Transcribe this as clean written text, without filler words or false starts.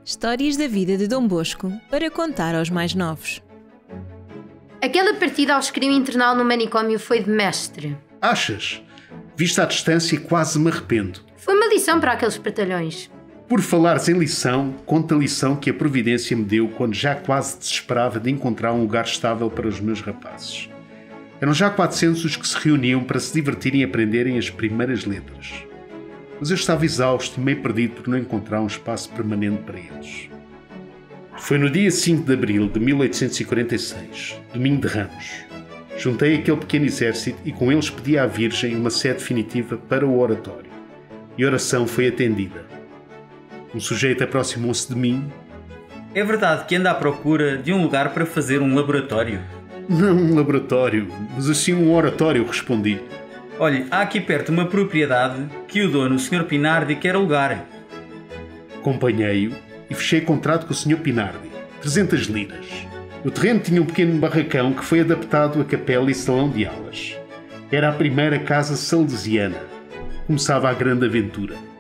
Histórias da vida de Dom Bosco para contar aos mais novos. Aquela partida ao escrimo internal no manicômio foi de mestre. Achas? Vista à distância, quase me arrependo. Foi uma lição para aqueles batalhões. Por falares em lição, conta a lição que a providência me deu quando já quase desesperava de encontrar um lugar estável para os meus rapazes. Eram já 400 os que se reuniam para se divertirem e aprenderem as primeiras letras. Mas eu estava exausto e meio perdido por não encontrar um espaço permanente para eles. Foi no dia 5 de abril de 1846, domingo de Ramos. Juntei aquele pequeno exército e com eles pedi à Virgem uma sé definitiva para o oratório. E a oração foi atendida. Um sujeito aproximou-se de mim. É verdade que anda à procura de um lugar para fazer um laboratório? Não um laboratório, mas assim um oratório, respondi. Olhe, há aqui perto uma propriedade que o dono, o Sr. Pinardi, quer alugar. Acompanhei-o e fechei contrato com o Sr. Pinardi, 300 liras. O terreno tinha um pequeno barracão que foi adaptado a capela e salão de aulas. Era a primeira casa salesiana. Começava a grande aventura.